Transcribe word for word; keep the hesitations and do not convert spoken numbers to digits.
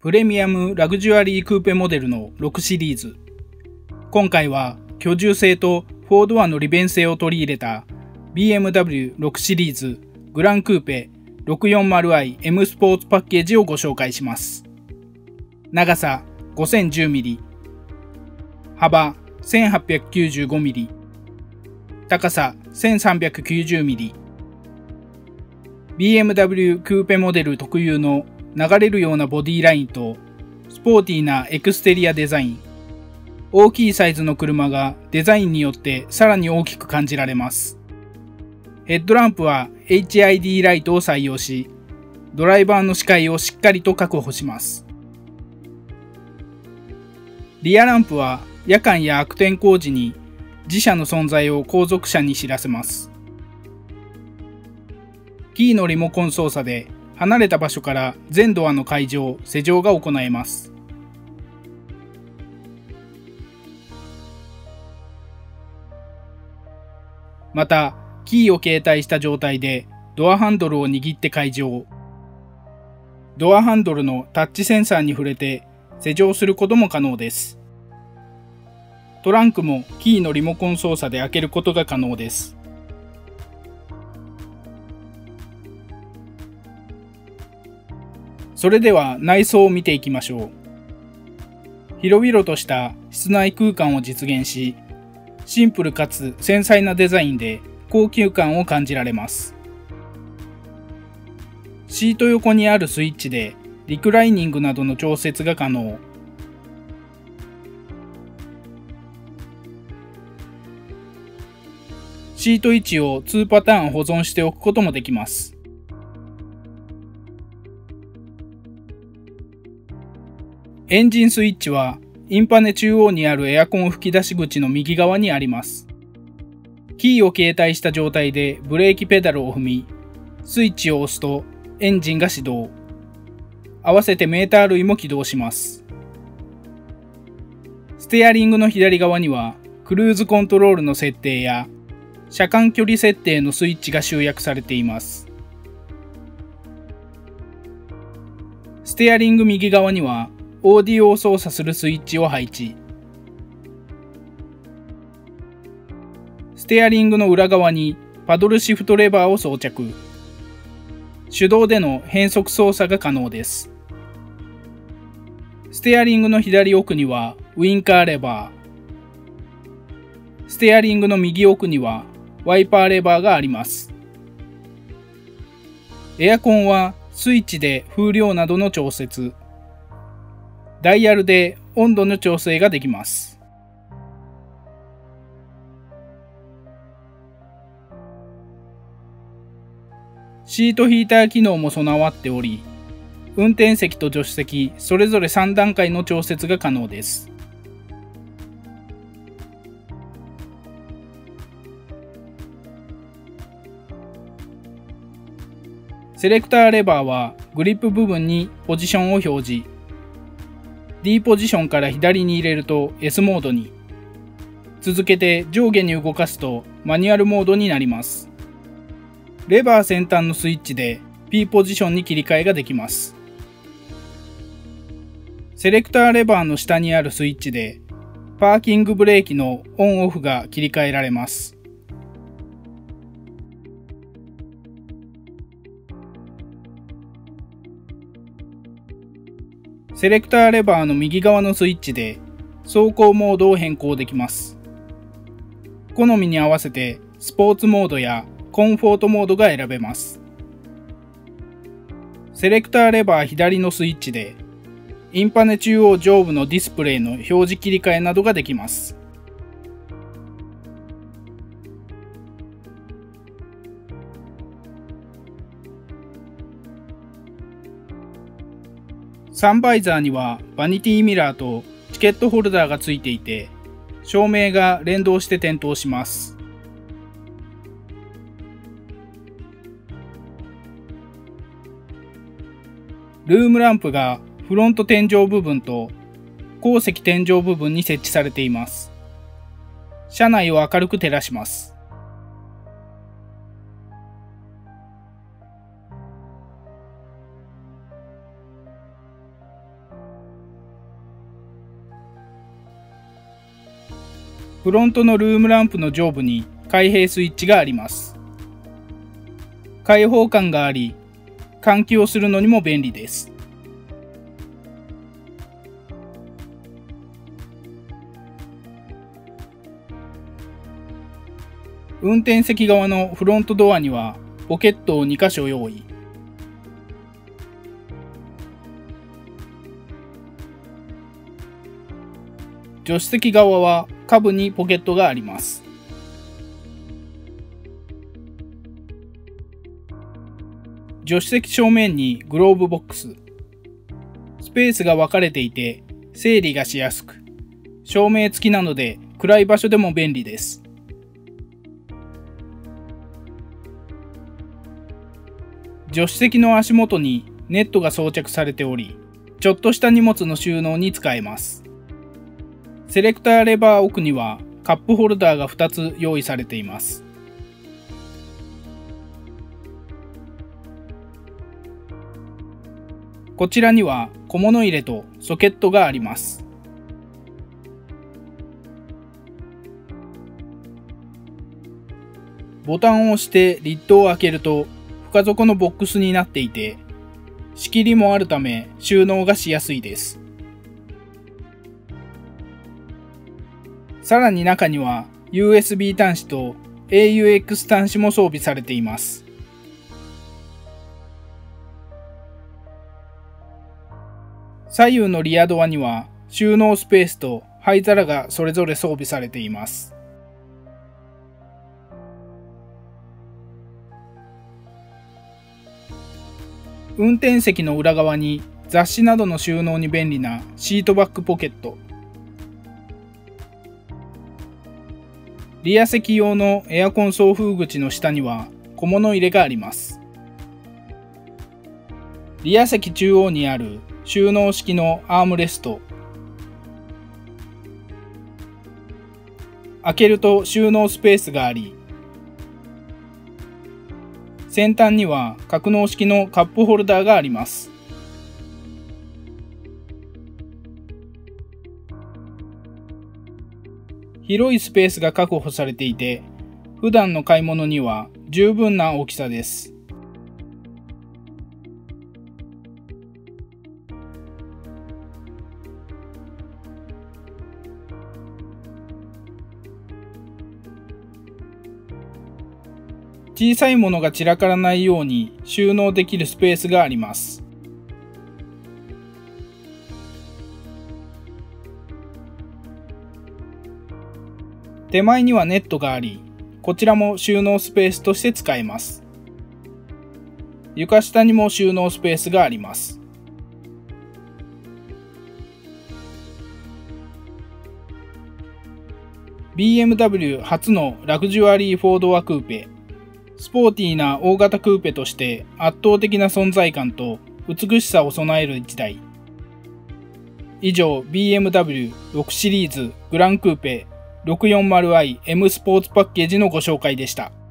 プレミアムラグジュアリークーペモデルのろくシリーズ。今回は居住性とフォードアの利便性を取り入れた ビーエムダブリューろく シリーズグランクーペ ろくよんまるアイエム スポーツパッケージをご紹介します。長さ ごせんじゅうミリ、幅 せんはっぴゃくきゅうじゅうごミリ、高さ せんさんびゃくきゅうじゅうミリ。ビーエムダブリュー クーペモデル特有の流れるようなボディラインとスポーティーなエクステリアデザイン。大きいサイズの車がデザインによってさらに大きく感じられます。ヘッドランプは エイチアイディー ライトを採用し、ドライバーの視界をしっかりと確保します。リアランプは夜間や悪天候時に自車の存在を後続車に知らせます。キーのリモコン操作で離れた場所から全ドアの開錠・施錠が行えます。また、キーを携帯した状態でドアハンドルを握って開錠。ドアハンドルのタッチセンサーに触れて施錠することも可能です。トランクもキーのリモコン操作で開けることが可能です。それでは内装を見ていきましょう。広々とした室内空間を実現し、シンプルかつ繊細なデザインで高級感を感じられます。シート横にあるスイッチでリクライニングなどの調節が可能。シート位置をにパターン保存しておくこともできます。エンジンスイッチはインパネ中央にあるエアコン吹き出し口の右側にあります。キーを携帯した状態でブレーキペダルを踏み、スイッチを押すとエンジンが始動。合わせてメーター類も起動します。ステアリングの左側にはクルーズコントロールの設定や車間距離設定のスイッチが集約されています。ステアリング右側にはオーディオを操作するスイッチを配置。ステアリングの裏側にパドルシフトレバーを装着。手動での変速操作が可能です。ステアリングの左奥にはウインカーレバー。ステアリングの右奥にはワイパーレバーがあります。エアコンはスイッチで風量などの調節。ダイヤルで温度の調整ができます。シートヒーター機能も備わっており、運転席と助手席それぞれさん段階の調節が可能です。セレクターレバーはグリップ部分にポジションを表示。D ポジションから左に入れると エス モードに。続けて上下に動かすとマニュアルモードになります。レバー先端のスイッチで P ポジションに切り替えができます。セレクターレバーの下にあるスイッチでパーキングブレーキのオンオフが切り替えられます。セレクターレバーの右側のスイッチで走行モードを変更できます。好みに合わせてスポーツモードやコンフォートモードが選べます。セレクターレバー左のスイッチでインパネ中央上部のディスプレイの表示切り替えなどができます。サンバイザーにはバニティミラーとチケットホルダーがついていて、照明が連動して点灯します。ルームランプがフロント天井部分と後席天井部分に設置されています。車内を明るく照らします。 フロントのルームランプの上部に開閉スイッチがあります。開放感があり、換気をするのにも便利です。運転席側のフロントドアにはポケットをにかしょ用意。助手席側は下部にポケットがあります。助手席正面にグローブボックス。スペースが分かれていて整理がしやすく、照明付きなので暗い場所でも便利です。助手席の足元にネットが装着されており、ちょっとした荷物の収納に使えます。セレクターレバー奥にはカップホルダーがふたつ用意されています。こちらには小物入れとソケットがあります。ボタンを押してリッドを開けると深底のボックスになっていて、仕切りもあるため収納がしやすいです。さらに中には ユーエスビー 端子と エーユーエックス 端子も装備されています。左右のリアドアには収納スペースと灰皿がそれぞれ装備されています。運転席の裏側に雑誌などの収納に便利なシートバックポケット。リア席用のエアコン送風口の下には小物入れがあります。リア席中央にある収納式のアームレスト。開けると収納スペースがあり、先端には格納式のカップホルダーがあります。広いスペースが確保されていて、普段の買い物には十分な大きさです。小さいものが散らからないように収納できるスペースがあります。手前にはネットがあり、こちらも収納スペースとして使えます。床下にも収納スペースがあります。ビーエムダブリュー 初のラグジュアリーフォードアクーペ。スポーティーな大型クーペとして圧倒的な存在感と美しさを備えるいちだい。以上 ビーエムダブリューろく シリーズグランクーペ ろくよんまるアイエム スポーツパッケージのご紹介でした。